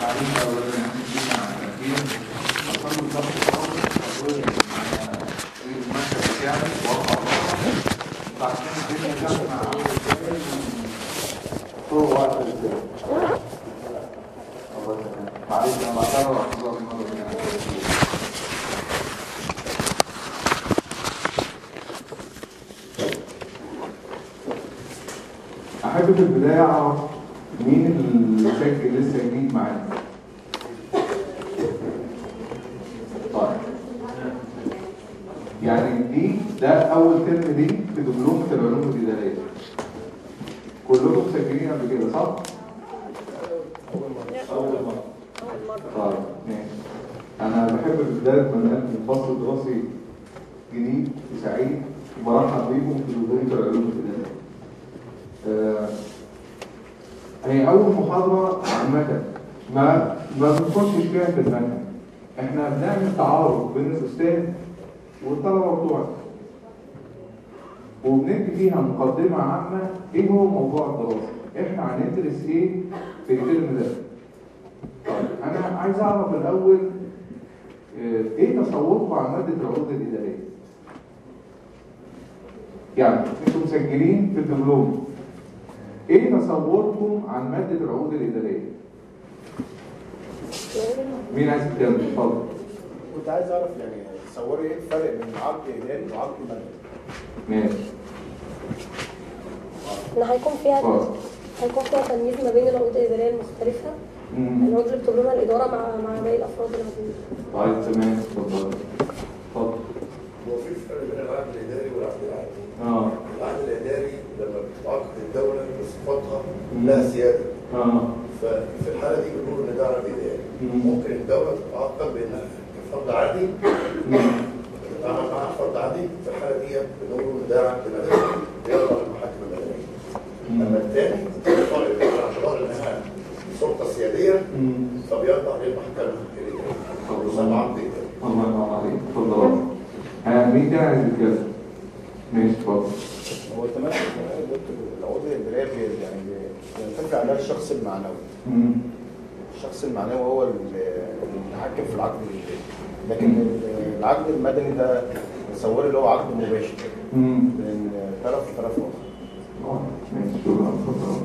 التعليم الاولاني عن التنفيذ وصلوا الضغط الخاص المركز بتاعي وقع وبعدين الدنيا جت مع طول وقت معلش انا بعتبر اعتذار المره دي. احب في البدايه اعرف مين اللي سجل لسه جديد معانا. طيب يعني ده اول ترم ليه في دبلومه العلوم الاداريه. كلكم مسجلين قبل كده صح؟ اول مره. طيب ماشي. انا بحب في بدايه ما نقدم فصل دراسي جديد وسعيد وبرحب بيكم في دبلومه العلوم الاداريه. هي أول محاضرة عامة ما بنخشش فيها في المنهج. إحنا بنعمل تعارض بين الأستاذ والطلبة بتوعنا. وبندي فيها مقدمة عامة إيه هو موضوع الدراسة؟ إحنا هندرس إيه في الترم ده؟ طيب أنا عايز أعرف الأول إيه تصوركم عن مادة العقود الإدارية؟ يعني أنتم مسجلين في الدبلوم. ايه تصوركم عن مادة العقود الإدارية؟ مين عايز يتكلم؟ اتفضل. كنت عايز اعرف يعني تصوري ايه الفرق بين عقد اداري وعقد مدني؟ ماشي. ان هيكون فيها تمييز ما بين العقود الإدارية المختلفة. العقود اللي بتبرمها الإدارة مع باقي الأفراد الموجودين. طيب تمام اتفضل. اتفضل. هو في فرق بين العقد الإداري والعقد العادي. العقد الإداري لما بتتعاقد الدولة بصفتها لها سيادة. ففي الحالة دي بنقول إن ده عقد إداري. ممكن الدولة تتعاقد بأنها كفرد عادي تتعامل معها فرد عادي. في الحالة دي بنقول إن ده عقد مدني بيخضع للمحاكم المدنية. أما الثاني باعتبار إنها سلطة سيادية فبيخضع للمحكمة الإدارية. يسمى عقد إداري. الله ينور عليك. اتفضل. مين تاني عايز يتكلم؟ ماشي اتفضل. هو تمام العقود الاداريه يعني بينتفع عليها الشخص المعنوي. الشخص المعنوي هو المتحكم في العقد الاداري. لكن العقد المدني ده تصوري اللي هو عقد مباشر بين طرف وطرف اخر. ماشي شكرا. اتفضل.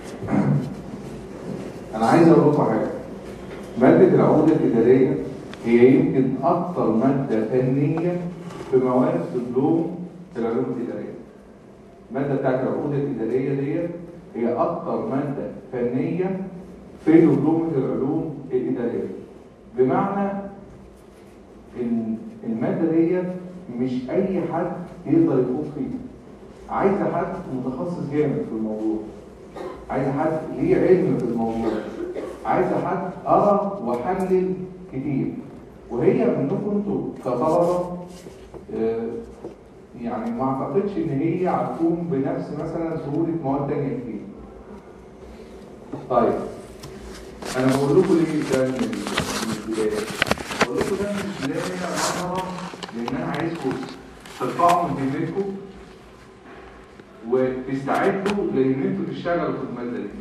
انا عايز اقول لكم حاجه. ماده العقود الاداريه هي يمكن اكثر ماده فنيه في مواد دبلوم العلوم الاداريه. الماده بتاعت العقود الاداريه ديت هي اكثر ماده فنيه في دبلوم العلوم الاداريه. بمعنى ان الماده ديت مش اي حد يقدر يخوض فيها. عايزه حد متخصص جامد في الموضوع. عايزه حد ليه علم في الموضوع. عايزه حد قرا وحلل كتير. وهي منكم انتوا كطلبه يعني ما اعتقدش ان هي هتكون بنفس مثلا سهوله مواد ثانيه كتير. طيب انا بقول لكم ليه ده من البدايه؟ بقول لكم ده من البدايه نظرا لان انا عايزكم ترفعوا من همتكم وتستعدوا لان انتوا تشتغلوا في الماده دي.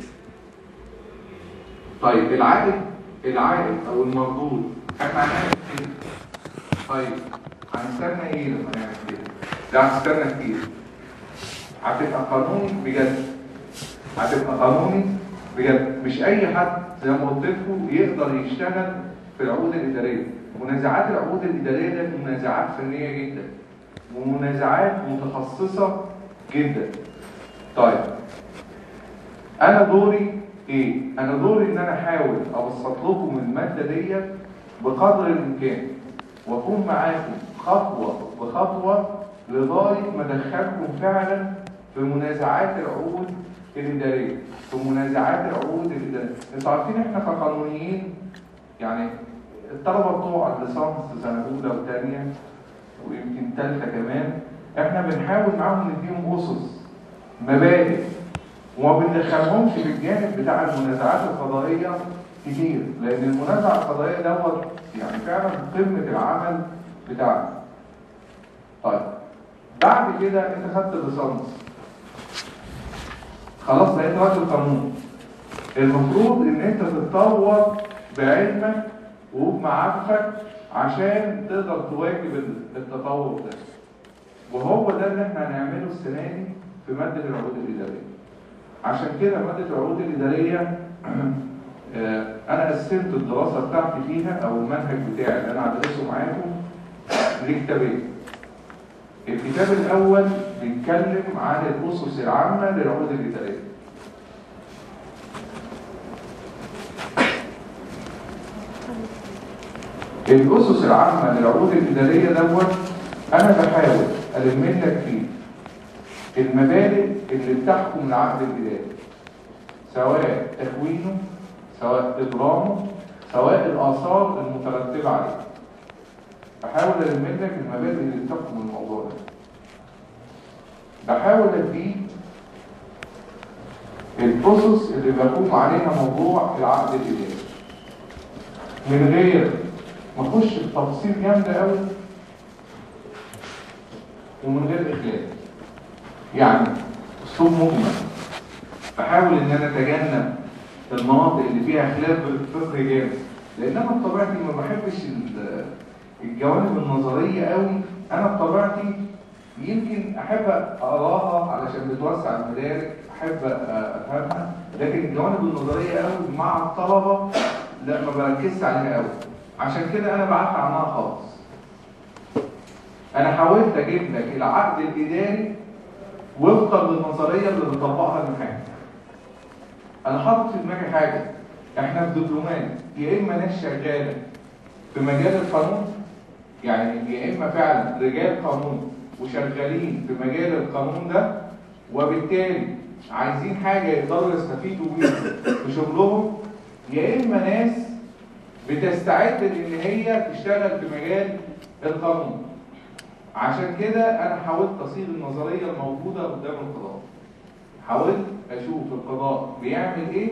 طيب العائد او المردود احنا هنعمل ايه؟ طيب هنستنى ايه لما نعمل كده؟ لا هنستنى كتير. هتبقى قانوني بجد. هتبقى قانوني بجد. مش اي حد زي ما قلت لكم يقدر يشتغل في العقود الاداريه. منازعات العقود الاداريه دي منازعات فنيه جدا ومنازعات متخصصه جدا. طيب انا دوري ايه؟ انا دوري ان انا احاول ابسط لكم الماده ديت بقدر الامكان واكون معاكم خطوه بخطوه لغايه ما ادخلكم فعلا في منازعات العقود الاداريه. في منازعات العقود الاداريه. انتوا عارفين احنا كقانونيين يعني الطلبه بتوع الليسانس سنه اولى وثانيه ويمكن ثالثه كمان احنا بنحاول معاهم نديهم اسس مبادئ وما بندخلهمش في الجانب بتاع المنازعات القضائيه كتير. لان المنازعه القضائيه دوت يعني فعلا قمه العمل بتاعنا. طيب بعد كده انت خدت الليسانس خلاص بقيت راجل قانون. المفروض ان انت تتطور بعلمك وبمعارفك عشان تقدر تواكب التطور ده. وهو ده اللي احنا هنعمله السنه دي في ماده العقود الاداريه. عشان كده ماده العقود الاداريه انا قسمت الدراسه بتاعتي فيها او المنهج بتاعي اللي انا هدرسه معاكم لكتابين. الكتاب الاول بيتكلم عن الاسس العامه للعقود الاداريه. الاسس العامه للعقود الاداريه دوت انا بحاول الم لك فيه المبادئ اللي بتحكم العقد الاداري، سواء تكوينه، سواء ابرامه، سواء الاثار المترتبه عليه. بحاول الم لك المبادئ اللي بتحكم الموضوع ده. بحاول اديك الاسس اللي بيقوم عليها موضوع العقد الاداري من غير ما اخش في تفاصيل جامده قوي ومن غير اخلاق. يعني اسلوب مجمل. بحاول ان انا اتجنب المناطق اللي فيها خلاف فقهي جامد، لان انا بطبيعتي ما بحبش الجوانب النظريه قوي. انا بطبيعتي يمكن احب اقراها علشان بتوسع المدارك، احب افهمها، لكن الجوانب النظريه قوي مع الطلبه لا، ما بركزش عليها قوي. عشان كده انا بعدت عنها خالص. انا حاولت اجيب لك العقد الاداري وفقا للنظريه اللي بتطبقها المحامي. انا حاطط في دماغي حاجه، احنا في دبلومات يا اما ناس شغاله في مجال القانون، يعني يا اما فعلا رجال قانون وشغالين في مجال القانون ده، وبالتالي عايزين حاجه يقدروا يستفيدوا بيها في شغلهم، يا اما ناس بتستعد ان هي تشتغل في مجال القانون. عشان كده انا حاولت اصيغ النظريه الموجوده قدام القضاء. حاولت اشوف القضاء بيعمل ايه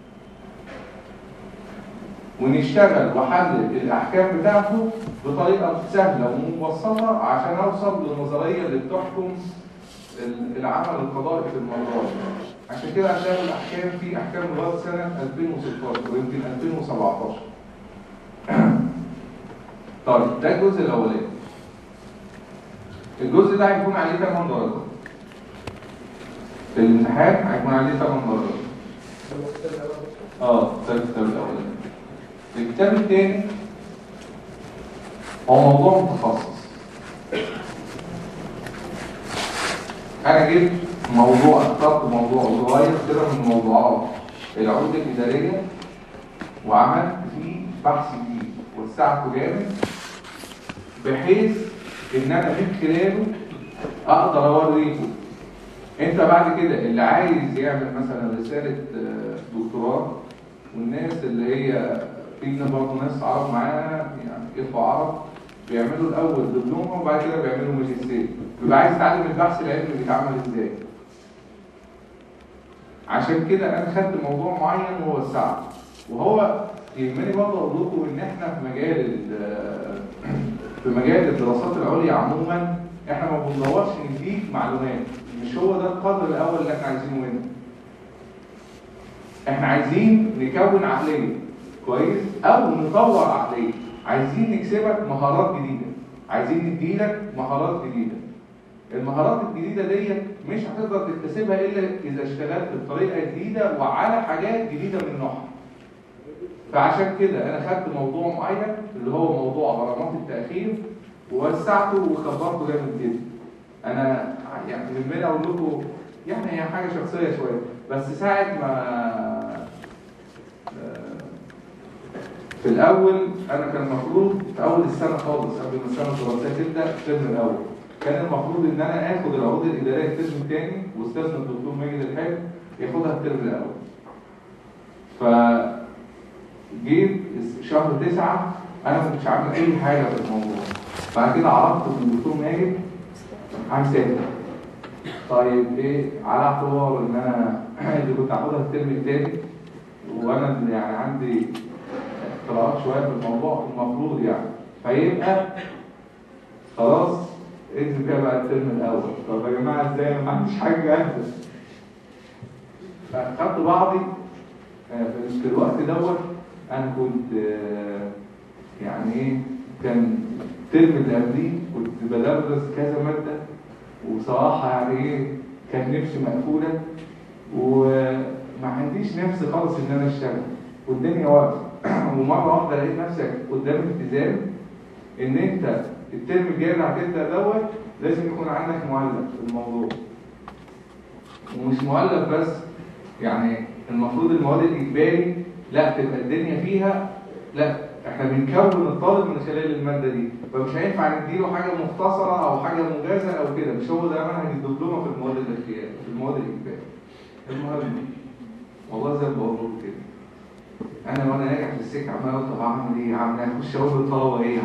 ونشتغل واحلل الاحكام بتاعته بطريقه سهله ومبسطه عشان اوصل للنظريه اللي بتحكم العمل القضائي في الموضوع. عشان كده هتلاقوا الاحكام في احكام لغايه سنه 2016 ويمكن 2017. طيب ده الجزء الاولاني. الجزء ده هيكون عليه 8 درجات. في الامتحان هيكون عليه 8 درجات. ده الكتاب الاولاني. الكتاب الثاني هو موضوع متخصص. انا جبت موضوع، اخترت موضوع صغير كده من موضوعات العقود الاداريه وعملت فيه بحث جديد وسعته جامد، بحيث ان انا من خلاله اقدر اوريكم انت بعد كده اللي عايز يعمل مثلا رساله دكتوراه، والناس اللي هي فينا برضه ناس عرب معانا، يعني اخوه عرب بيعملوا الاول دبلومه وبعد كده بيعملوا ماجستير، بيبقى عايز يتعلم البحث العلمي بيتعمل ازاي. عشان كده انا خدت موضوع معين ووسعته. وهو يهمني برضه اقول لكم ان احنا في مجال الدراسات العليا عموما احنا ما بندورش نديك معلومات، مش هو ده القدر الاول اللي احنا عايزينه منه. احنا عايزين نكون عقليه كويس او نطور عقليه، عايزين نكسبك مهارات جديده، عايزين نديلك مهارات جديده. المهارات الجديده ديت مش هتقدر تكتسبها الا اذا اشتغلت بطريقه جديده وعلى حاجات جديده من نوعها. فعشان كده انا خدت موضوع معين اللي هو موضوع غرامات التاخير ووسعته وكبرته جامد جدا. انا يعني يهمني اقول لكم يعني هي حاجه شخصيه شويه، بس ساعه ما في الاول انا كان المفروض في اول السنه خالص قبل ما السنه الدراسيه تبدا الترم الاول كان المفروض ان انا اخد العقود الاداريه الترم الثاني، واستاذنا الدكتور ماجد الحاج ياخدها الترم الاول. جيت شهر 9 انا ما كنتش عامل اي حاجه في الموضوع. بعد كده عرفت من الدكتور ماجد هنسافر. طيب ايه على اعتبار ان انا اللي كنت هاخدها الترم الثاني وانا اللي يعني عندي اختراعات شويه في الموضوع المفروض يعني، فيبقى خلاص انزل فيها بقى الترم الاول. طب يا جماعه ازاي انا ما عنديش حاجه جاهزه؟ فاخدت بعضي في الوقت دوت انا كنت يعني ايه، كان الترم اللي قبليه كنت بدرس كذا ماده، وصراحه يعني ايه كان نفسي مقفوله، وما عنديش نفس خالص ان انا اشتغل، والدنيا واقفه. ومره واحده لقيت نفسك قدام التزام ان انت الترم الجاي اللي هتبدا دوت لازم يكون عندك مؤلف في الموضوع، ومش مؤلف بس، يعني المفروض المواد الاجباري لا تبقى الدنيا فيها، لا احنا بنكون الطالب من خلال الماده دي، فمش هينفع نديله حاجه مختصره او حاجه موجزه او كده، مش هو ده منهج الدبلومه في المواد الاختياريه في المواد الاجباريه. المهم والله زي ما بقول كده، انا وانا راجع في السكه عمال اقول طب اعمل ايه؟ اخش اقول للطلبه ايه؟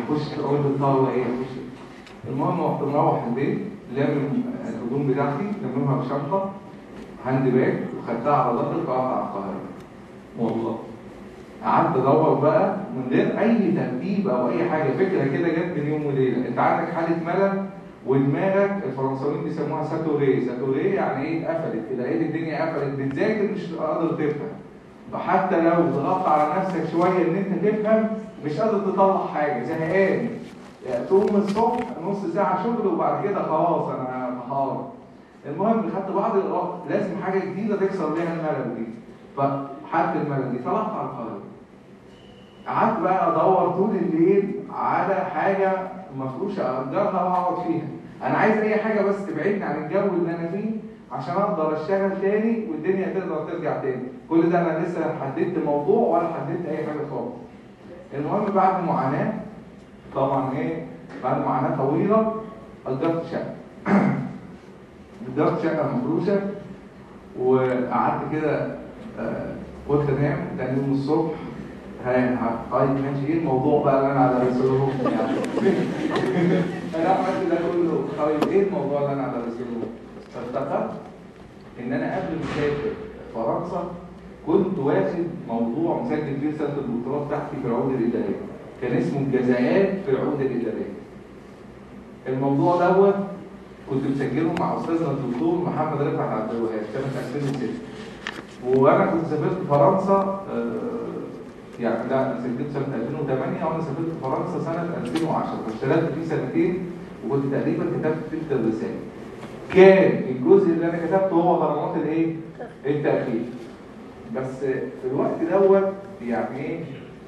المهم رحت مروح البيت لامم الهدوم بتاعتي، لاممها بشنطه هاند باج وخدتها على ظهري وطلعت على القاهره. والله قعدت ادور بقى من غير اي ترتيب او اي حاجه، فكره كده جت من يوم وليله. انت عندك حاله ملل ودماغك الفرنساويين بيسموها ساتوري، ساتوري يعني ايه؟ اتقفلت كده، لقيت الدنيا قفلت، بتذاكر مش قادر تفهم، فحتى لو ضغطت على نفسك شويه ان انت تفهم مش قادر تطلع حاجه، زهقان، تقوم الصبح نص ساعه شغل وبعد كده خلاص انا محار. المهم خدت بعض الوقت، لازم حاجه جديده تكسر بيها الملل دي، فحتى الملل دي طلعت على القاهره. قعدت بقى ادور طول الليل على حاجه مفروشه اجرها واقعد فيها. انا عايز اي حاجه بس تبعدني عن الجو اللي انا فيه عشان اقدر اشتغل تاني والدنيا تقدر ترجع تاني. كل ده انا لسه حددت موضوع ولا حددت اي حاجه خالص. المهم بعد معاناه، طبعا ايه، بعد معاناه طويله اجرت شقه. اجرت شقه مفروشه وقعدت كده، قلت انام. تاني يوم الصبح طيب ماشي، ايه الموضوع بقى اللي انا على رسولهم يعني؟ انا عملت ده كله، طيب ايه الموضوع اللي انا على رسولهم؟ فافتكرت ان انا قبل ما اسافر فرنسا كنت واخد موضوع مسجل فيه رساله الدكتوراه بتاعتي في العقود الاداريه، كان اسمه الجزاءات في العقود الاداريه. الموضوع دوت كنت مسجله مع استاذنا الدكتور محمد رفعت عبد الوهاب سنه 2006، وانا كنت سافرت فرنسا يعني لا انا سجلت سنه 2008 وانا سافرت فرنسا سنه 2010، فاشتغلت فيه سنتين وكنت تقريبا كتبت تلت الرساله. كان الجزء اللي انا كتبته هو غرامات الايه؟ التاخير. بس في الوقت دوت يعني ايه،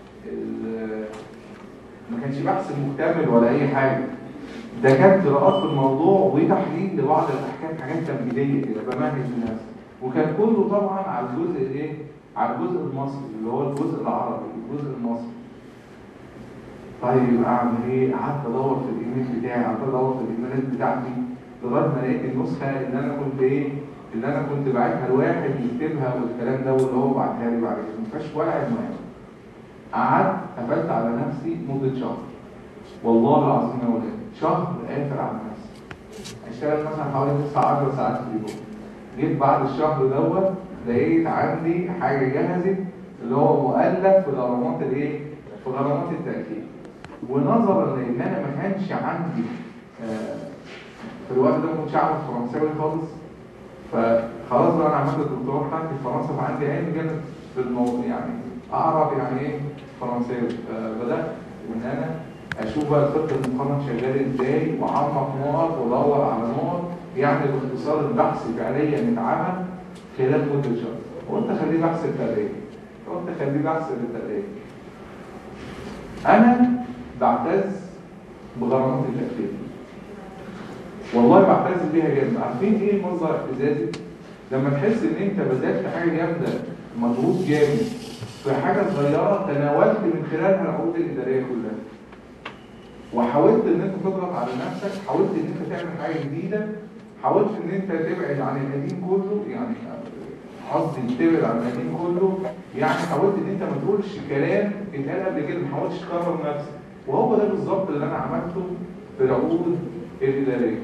ما كانش بحث مكتمل ولا اي حاجه، ده كانت قراءات في الموضوع وتحليل لبعض الاحكام، حاجات تمهيديه كده بمهد لنفسي، وكان كله طبعا على الجزء الايه؟ على الجزء المصري اللي هو الجزء العربي، الجزء المصري. طيب اعمل ايه؟ قعدت ادور في الايميل بتاعي، قعدت ادور في الايميلات بتاعتي لغايه ما لقيت النسخه اللي انا كنت ايه؟ اللي انا كنت باعتها لواحد يكتبها والكلام ده، واللي هو بعتها لي بعد كده ما فيهاش ولا عنوان. قعدت قفلت على نفسي مده شهر، والله العظيم يا ولاد شهر قافل على نفسي، اشتغل مثلا حوالي 9 10 ساعات في اليوم. جيت بعد الشهر دوت لقيت عندي حاجه جهزت اللي هو مؤلف في غرامات الايه؟ في غرامات التاكيد. ونظرا لان انا ما كانش عندي في الوقت ده ما كنتش اعرف فرنساوي خالص، فخلاص بقى انا عملت الدكتوراه بتاعتي في فرنسا، فعندي علم جامد في الموضوع، يعني اعرف يعني ايه فرنساوي. فبدات ان انا اشوف بقى الخطه المقارنه شغاله ازاي، واعمق نقط وادور على نقط، يعني باختصار البحث فعليا اتعمل خلال مده شهر. وقلت خليه بحث التقرير، انا بعتز بغرامات التأكيد، والله بعتز بيها جامد. عارفين ايه مصدر اعتزازي؟ لما تحس ان انت بذلت حاجه جامده، مجهود جامد في حاجه صغيره تناولت من خلالها العقود الاداريه كلها، وحاولت ان انت تضغط على نفسك، حاولت ان انت تعمل حاجه جديده، حاولت ان انت تبعد عن القديم كله، يعني قصدي تبعد عن القديم كله، يعني حاولت ان انت ما تقولش كلام اتقال قبل كده، ما حاولتش تكرر نفسك. وهو ده بالظبط اللي انا عملته في العقود الاداريه.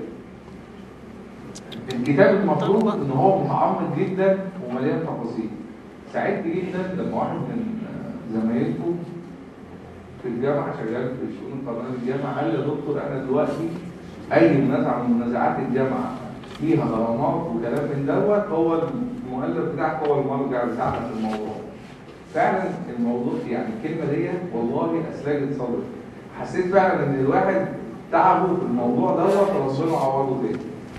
الكتاب المفروض ان هو متعمق جدا ومليان تفاصيل. سعدت جدا لما واحد من زمايلكم في الجامعه شغال في الشؤون القانونيه في الجامعه قال لي يا دكتور انا دلوقتي اي منازعه من منازعات الجامعه فيها غرامات وكلام من دوت، هو المؤلف بتاعك هو المرجع بتاعنا في الموضوع. فعلا الموضوع يعني الكلمه دي والله اسلجت صدري. حسيت فعلا ان الواحد تعبه في الموضوع دوت وربنا عوضه تاني.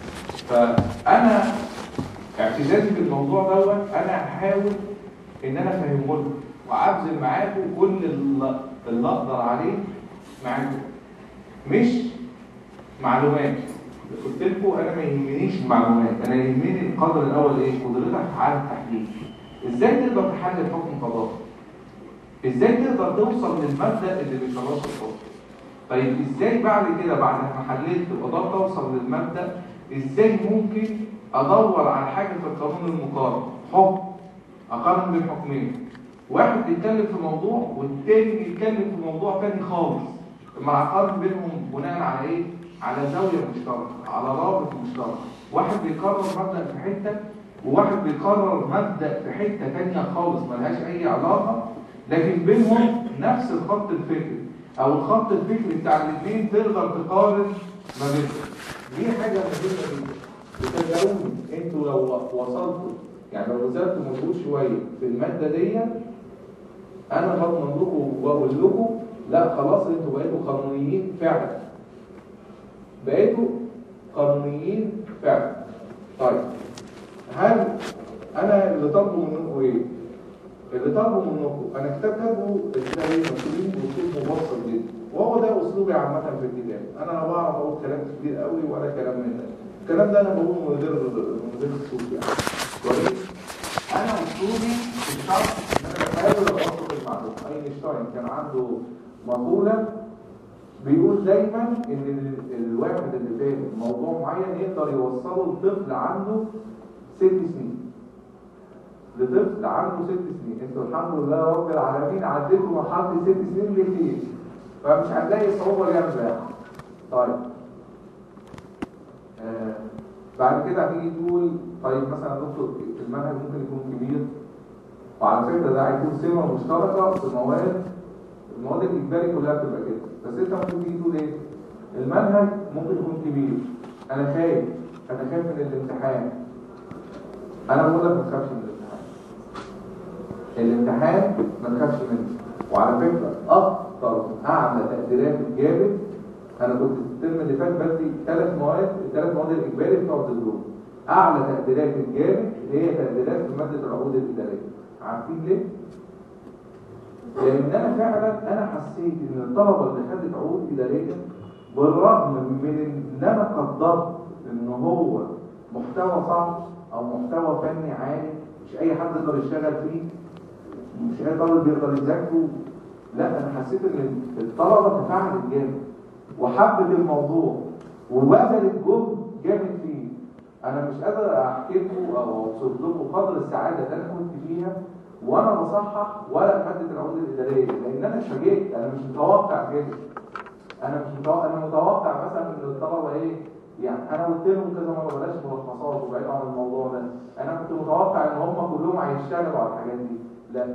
فانا اعتزازي بالموضوع دوت انا هحاول ان انا افهمه لكم وابذل معاكم كل اللي اقدر عليه معاكم، مش معلومات. قلت لكم انا ما يهمنيش المعلومات، انا يهمني القدر الاول ايه؟ قدرتك على التحليل. ازاي تقدر تحلل حكم قضائي؟ ازاي تقدر توصل للمبدا اللي بيخلص الحكم؟ طيب ازاي بعد كده بعد ما حللت وقدرت اوصل للمبدا، ازاي ممكن ادور على حاجه في القانون المقارن؟ حكم اقارن بين حكمين، واحد بيتكلم في موضوع والتاني بيتكلم في موضوع تاني خالص، اما اقارن بينهم بناء على ايه؟ على زاويه مشتركه، على رابط مشترك. واحد بيقرر مبدا في حته وواحد بيقرر مبدا في حته ثانيه خالص ملهاش اي علاقه، لكن بينهم نفس الخط الفكري او الخط الفكري بتاع الاثنين تقدر تقارن ما بينهم. دي حاجه مهمه جدا. وتدعوني انتوا لو وصلتوا يعني لو بذلتوا مجهود شويه في الماده دي، انا بضمن لكم واقول لكم لا خلاص انتوا بقيتوا قانونيين فعلا. بقيتوا قانونيين فعلا. طيب هل انا اللي طالبه منكم ايه؟ اللي طالبه منكم انا كتاب كاتبه ازاي مسؤولين باسلوب مبسط جدا، وهو ده اسلوبي عامه في الكتاب. انا لا بعرف اقول كلام كتير قوي ولا كلام من ده. الكلام ده انا بقوله من غير الصوت يعني. كويس؟ انا اسلوبي في الشرح ان انا بحاول ابسط المعلومه. اينشتاين كان عنده مقوله بيقول دايما ان الواحد اللي فاهم موضوع معين يقدر يوصله لطفل عنده 6 سنين. لطفل عنده 6 سنين، انتوا الحمد لله رب العالمين عديتوا مرحله 6 سنين بكتير، فمش هتلاقي صعوبه جامده. طيب بعد كده هتيجي تقول طيب مثلا دكتور المنهج ممكن يكون كبير، وعلى فكره ده هيكون سمه مشتركه في المواد الاجباري كلها بتبقى كده، بس انت ممكن تيجي تقول ايه؟ المنهج ممكن يكون كبير، انا خايف من الامتحان. انا بقول لك ما تخافش من الامتحان ما تخافش منه. وعلى فكره اكتر اعلى تقديرات الجابر، انا كنت الترم اللي فات بدي 3 مواد الاجباري بتوع الدبلوم، اعلى تقديرات الجابر هي تقديرات في ماده العقود الاداريه. عارفين ليه؟ لان انا فعلا حسيت ان الطلبه اللي خدت عقود اداريه بالرغم من ان انا قدرت ان هو محتوى صعب او محتوى فني عالي مش اي حد يقدر يشتغل فيه، مش اي طالب يقدر يذاكره، لا انا حسيت ان الطلبه تفاعلت جامد وحبت الموضوع وبذلت جهد جامد فيه. انا مش قادر احكي لكم او اوصف لكم قدر السعاده اللي انا كنت فيها وانا بصحح ورق ماده العقود الاداريه، لان انا اتفاجئت. انا مش متوقع كده. انا متوقع مثلا ان الطلبه ايه يعني، انا قلت لهم كذا مره بلاش ملخصات وبعيد عن الموضوع ده. انا كنت متوقع ان هم كلهم هيشتغلوا على الحاجات دي، لا،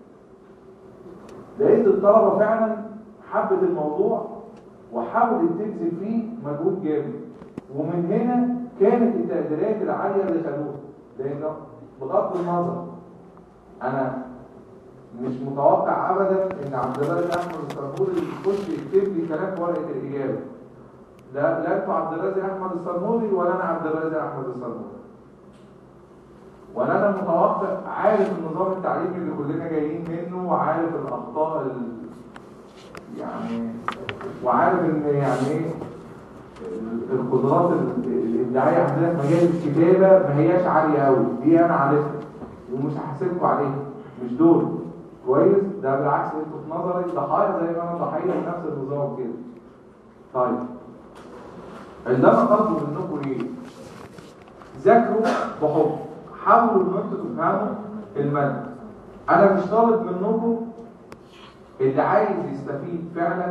لقيت الطلبه فعلا حبت الموضوع وحاولت تبذل فيه مجهود جامد، ومن هنا كانت التقديرات العاليه اللي خدوها. لان بغض النظر انا مش متوقع ابدا ان عبد الرازق احمد الصنبوري يخش يكتب لي كلام في ورقه الاجابه. لا انتوا عبد الرازق احمد الصنبوري ولا انا عبد الرازق احمد الصنبوري، ولا انا متوقع عارف النظام التعليمي اللي كلنا جايين منه، وعارف الاخطاء يعني، وعارف ان يعني ايه القدرات الابداعيه عندنا في مجال الكتابه ما هياش عاليه قوي. دي انا عارفها ومش هحاسبكم عليها، مش دول كويس. ده بالعكس انتوا في نظري ضحايا زي ما انا ضحيه لنفس النظام كده. طيب اللي انا طالبه منكم ايه؟ ذاكروا بحب، حاولوا ان انتوا تفهموا الماده. انا مش طالب منكم اللي عايز يستفيد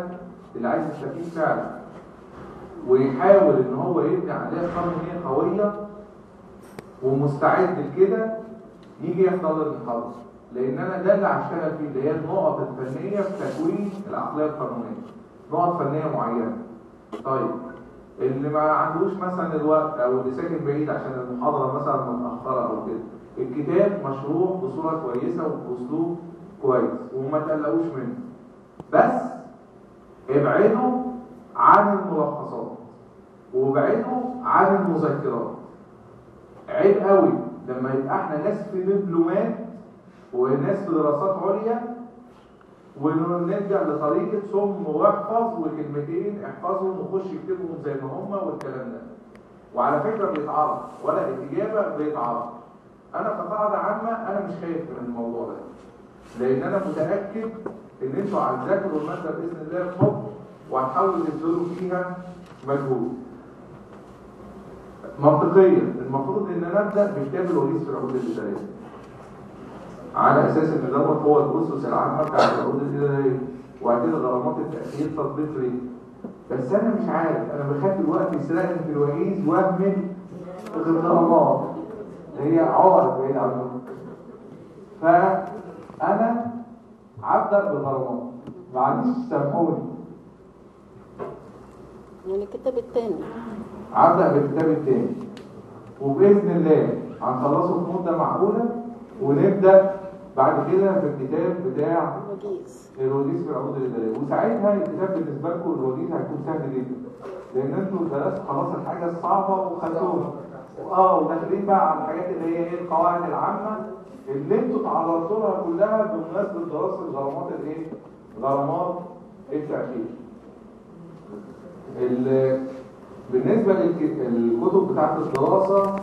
فعلا ويحاول ان هو يبني عليها قانونيه قويه ومستعد لكده يجي يحضر المحاضره، لان انا ده اللي هشتغل فيه، اللي هي النقط الفنيه في تكوين العقليه القانونيه، نقط فنيه معينه. طيب اللي ما عندوش مثلا الوقت او اللي ساكن بعيد عشان المحاضره مثلا متاخره او كده، الكتاب مشروع بصوره كويسه وباسلوب كويس وما تقلقوش منه، بس ابعدوا عن الملخصات وابعدوا عن المذكرات. عيب قوي لما يبقى احنا ناس في دبلومات وناس في دراسات عليا ونرجع لطريقه صم واحفظ وكلمتين احفظهم وخش اكتبهم زي ما هم والكلام ده. وعلى فكره بيتعرض ولا الاجابه بيتعرض. انا كقاعده عامه انا مش خايف من الموضوع ده، لان انا متاكد ان انتوا هتذاكروا الماده باذن الله بحب وهتحاولوا تبذلوا فيها مجهود. منطقيا المفروض ان انا ابدا بكتاب الوجيز في العقود الاداريه على اساس ان دوت هو الاسس العامه بتاعت العقود الاداريه، وبعد كده غرامات التاخير تطبيق ليه. بس انا مش عارف، انا بخاف الوقت يسرقني في الوجيز واهمل الغرامات هي عقد بعيد عن المنطق. فانا هبدا بالغرامات، معلش سامحوني. يعني الكتاب الثاني هبدا بالكتاب الثاني وباذن الله هنخلصه في مده معقوله، ونبدا بعد كده في الكتاب بتاع الوجيز في العقود الاداريه. وساعتها الكتاب بالنسبه لكم الوجيز هيكون سهل جدا، لان انتوا درستوا خلاص الحاجه الصعبه وخدتوها وداخلين بقى على الحاجات اللي هي ايه القواعد العامه اللي انتوا تعرضتوا لها كلها بمناسبه دراسه غرامات الايه؟ غرامات التاخير. بالنسبه للكتب بتاعت الدراسه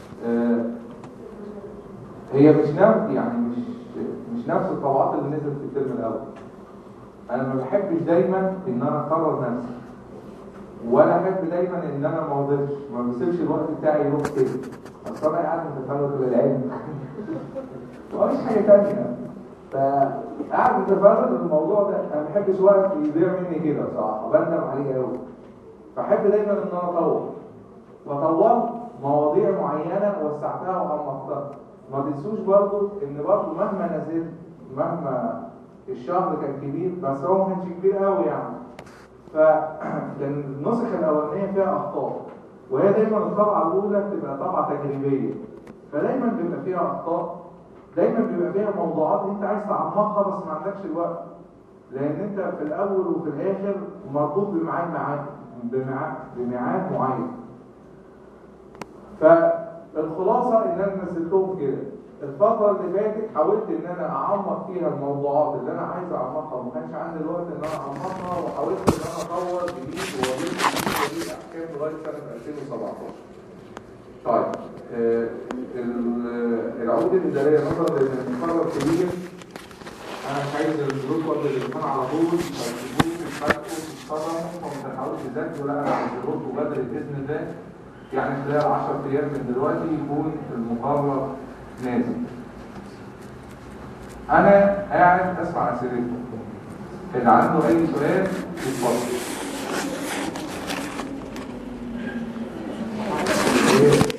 هي مش نفس الطبعات اللي نزلت في الترم الاول. انا ما بحبش دايما ان انا اكرر نفسي، ولا احب دايما ان انا ما بسيبش الوقت بتاعي يروح كده. اصل انا قاعد متفرغ للعلم ومفيش حاجه ثانيه، فقاعد متفرغ للموضوع ده. انا ما بحبش وقت يضيع مني كده بصراحه، بندم عليه قوي. فاحب دايما ان انا اطور، وطورت مواضيع معينه وسعتها وعمقتها. ما تنسوش برضو ان برضو مهما نزلت، مهما الشهر كان كبير، بس هو ما كانش كبير قوي يعني، فكان النسخ الاولانيه فيها اخطاء، وهي دايما الطبعه الاولى بتبقى طبعه تجريبيه، فدايما بيبقى فيها اخطاء، دايما بيبقى فيها موضوعات انت عايز تعمقها بس ما عندكش الوقت، لان انت في الاول وفي الاخر مربوط بميعاد معين. فالخلاصه ان انا نزلتهم كده. الفتره اللي فاتت حاولت ان انا اعمق فيها الموضوعات اللي انا عايز اعمقها، وما كانش عندي الوقت ان انا اعمقها، وحاولت ان انا اطور جديد واضيف احكام لغايه سنه 2017. طيب العقود الاداريه نظرا للمقرر كبير، انا مش عايز الدروس وقت الامتحان على طول، فتجيبوا تتصرفوا وما تحاولوش تذاكروا، لا انا عايز الدروس بدري باذن الله، يعني خلال 10 ايام من دلوقتي يكون المقرر نازل. انا قاعد اسمع اسئلتكم، اللي عنده اي سؤال يتفضل.